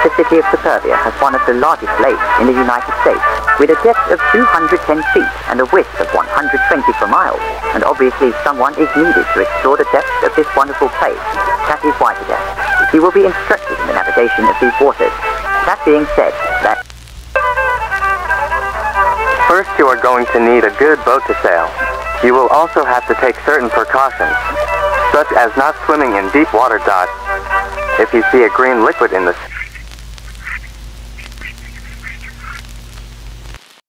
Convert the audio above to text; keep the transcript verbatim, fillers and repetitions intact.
The city of Superbia has one of the largest lakes in the United States, with a depth of two hundred ten feet and a width of one hundred twenty per mile. And obviously someone is needed to explore the depths of this wonderful place. That is Whiteadeath. He will be instructed in the navigation of these waters. That being said, that... First, you are going to need a good boat to sail. You will also have to take certain precautions, such as not swimming in deep water. If you see a green liquid in the